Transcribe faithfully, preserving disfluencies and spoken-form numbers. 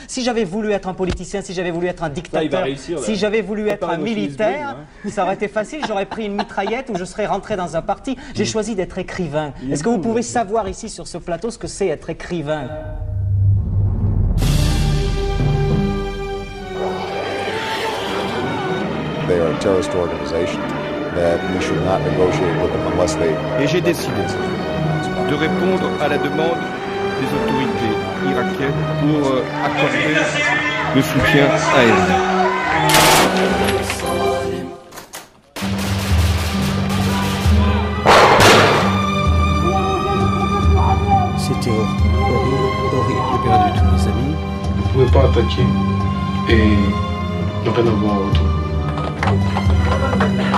Si j'avais voulu être un politicien, si j'avais voulu être un dictateur, réussir, si j'avais voulu être un militaire, Bling, ça aurait été facile, j'aurais pris une mitraillette ou je serais rentré dans un parti. J'ai choisi d'être écrivain. Est-ce que vous pouvez savoir ici sur ce plateau ce que c'est être écrivain? They are a terrorist organization that we should not negotiate with them unless they... Et j'ai décidé de répondre à la demande des autorités irakiennes pour euh, accorder le soutien aérien. C'était horrible, horrible. J'ai perdu tous mes amis. Vous ne pouvez pas attaquer et ne rien avoir en retour.